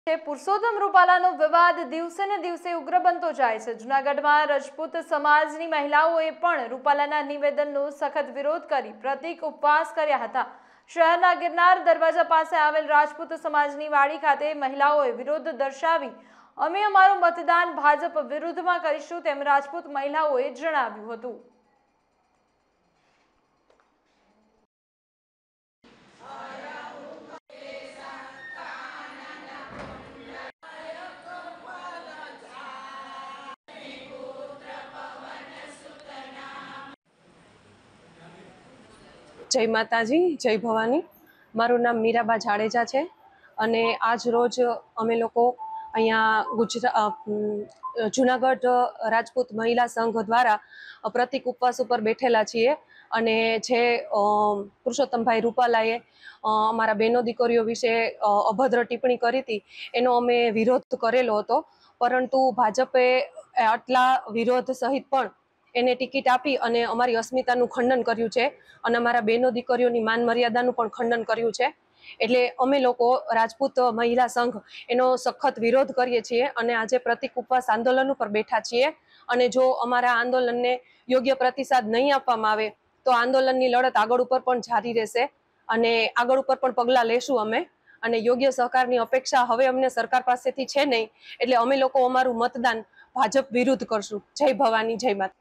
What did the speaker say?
પુરુષોત્તમ રૂપાલાનો વિવાદ દિવસે ને દિવસે ઉગ્ર બનતો જાય છે। જૂનાગઢમાં રજપૂત સમાજની મહિલાઓએ પણ રૂપાલાના નિવેદનનો સખત વિરોધ કરી પ્રતિક ઉપવાસ કર્યા હતા। શહેરના ગિરનાર દરવાજા પાસે આવેલ રાજપૂત સમાજની વાડી ખાતે મહિલાઓએ વિરોધ દર્શાવી અમે અમારું મતદાન ભાજપ વિરુદ્ધમાં કરીશું તેમ રાજપૂત મહિલાઓએ જણાવ્યું હતું। जय माताजी, जय भवानी। मारू नाम मीराबा जाडेजा है अने आज रोज अमे लोको अहींया जूनागढ़ राजपूत महिला संघ द्वारा प्रतीक उपवास पर बैठेला छीए अने जे पुरुषोत्तम भाई रूपालाए अमारा बहनों दीकरीओ विषे अभद्र टिप्पणी करी थी एनो अमे विरोध करेलो हतो, परंतु भाजपे आटला विरोध सहित पण एने टिकिट आपी अने अमारी अस्मितानुं खंडन कर्युं छे अने अमारा बहनों दीकरीओनी मान मर्यादानुं पण खंडन कर्युं छे। एटले अमे लोको राजपूत महिला संघ एनो सखत विरोध करीए छीए अने आजे प्रतीक उपवास आंदोलन पर बैठा छीए अने जो अमारा आंदोलनने योग्य प्रतिसाद नहीं आपवामां आवे तो आंदोलननी लड़त आगळ उपर पण जारी रहेशे अने आगळ उपर पण पगलां लेशुं अमे अने योग्य सहकारनी अपेक्षा हवे अमने सरकार पासेथी छे नहीं, एटले अमे लोको अमारुं मतदान भाजप विरुद्ध करशुं। जय भवानी, जय माता।